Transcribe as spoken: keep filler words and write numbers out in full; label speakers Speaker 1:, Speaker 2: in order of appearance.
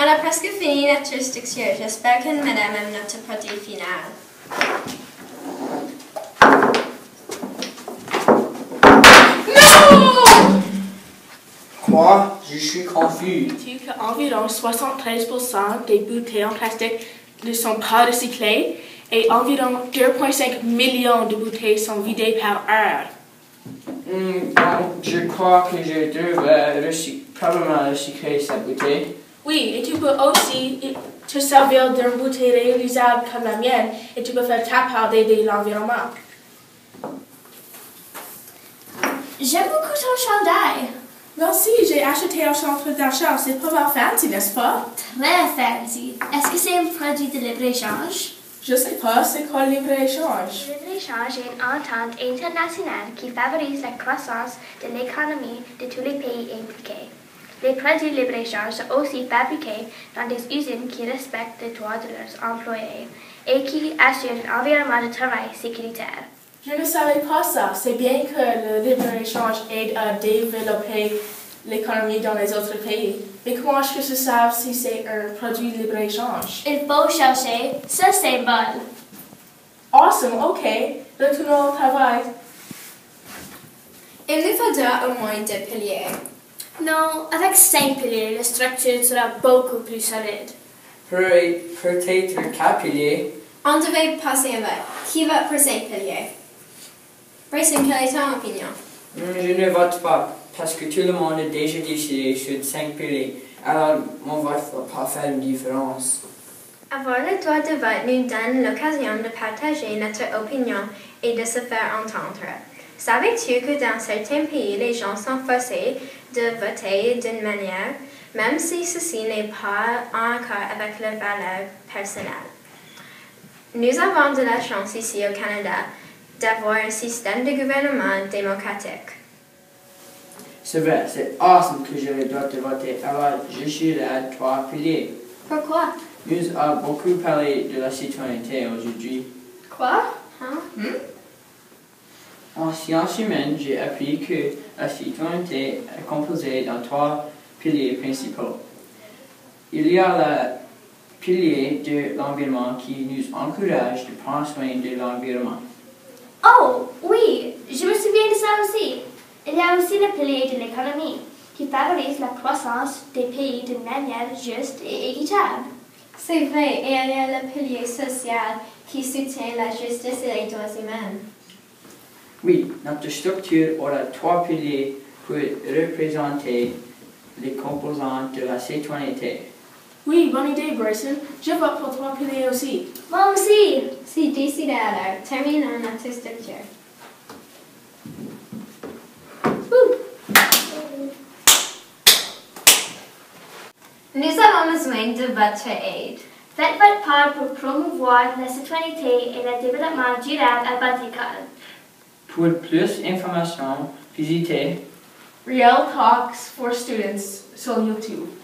Speaker 1: On a presque fini notre structure. J'espère que madame aime notre produit final.
Speaker 2: Non!
Speaker 3: Quoi? Je suis confus.
Speaker 2: Sais-tu qu'environ soixante-treize pour cent des bouteilles en plastique ne sont pas recyclées et environ deux virgule cinq millions de bouteilles sont vidées par heure?
Speaker 3: Mm, bon, je crois que je devrais recyc- probablement recycler cette bouteille.
Speaker 2: Oui, et tu peux aussi te servir d'une bouteille réutilisable comme la mienne et tu peux faire ta part d'aider l'environnement.
Speaker 4: J'aime beaucoup ton chandail.
Speaker 2: Merci, j'ai acheté un centre d'achat. C'est pas mal fancy, n'est-ce pas?
Speaker 4: Très fancy. Est-ce que c'est un produit de libre-échange?
Speaker 2: Je sais pas, c'est quoi le libre-échange?
Speaker 5: Le libre-échange est une entente internationale qui favorise la croissance de l'économie de tous les pays impliqués. Les produits de libre-échange sont aussi fabriqués dans des usines qui respectent les droits de leurs employés et qui assurent un environnement de travail sécuritaire.
Speaker 2: Je ne savais pas ça. C'est bien que le libre-échange aide à développer l'économie dans les autres pays. Mais comment est-ce que je sais si c'est un produit de libre-échange?
Speaker 4: Il faut chercher ce symbole.
Speaker 2: Awesome, ok. Retournons au travail.
Speaker 1: Il nous faudra au moins deux piliers.
Speaker 4: Non, avec cinq piliers, la structure sera beaucoup plus solide.
Speaker 3: Peut-être quatre piliers.
Speaker 1: On devait passer un vote. Qui vote pour cinq piliers? Bryson, quelle est ton opinion?
Speaker 3: Mm, je ne vote pas parce que tout le monde a déjà décidé sur cinq piliers. Alors, mon vote ne va pas faire une différence.
Speaker 1: Avoir le droit de vote nous donne l'occasion de partager notre opinion et de se faire entendre. Savais-tu que dans certains pays, les gens sont forcés de voter d'une manière, même si ceci n'est pas en accord avec leurs valeurs personnelles? Nous avons de la chance ici au Canada d'avoir un système de gouvernement démocratique.
Speaker 3: C'est vrai, c'est awesome que j'ai le droit de voter. Alors, je suis là à trois piliers.
Speaker 1: Pourquoi?
Speaker 3: Nous avons beaucoup parlé de la citoyenneté aujourd'hui.
Speaker 1: Quoi? Hein?
Speaker 2: Hmm?
Speaker 3: En sciences humaines, j'ai appris que la citoyenneté est composée dans trois piliers principaux. Il y a le pilier de l'environnement qui nous encourage de prendre soin de l'environnement.
Speaker 4: Oh, oui, je me souviens de ça aussi. Il y a aussi le pilier de l'économie, qui favorise la croissance des pays d'une manière juste et équitable.
Speaker 1: C'est vrai, et il y a le pilier social qui soutient la justice et les droits humains.
Speaker 3: Oui, notre structure aura trois piliers pour représenter les composantes de la citoyenneté.
Speaker 2: Oui, bonne idée, Bryson. Je vote pour trois piliers aussi.
Speaker 4: Moi aussi.
Speaker 1: C'est décidé alors. Terminons notre structure. Nous avons besoin de votre aide.
Speaker 4: Faites votre part pour promouvoir la citoyenneté et le développement durable à Batikal.
Speaker 3: Pour plus d'informations, visitez
Speaker 2: Real Talks for Students sur YouTube.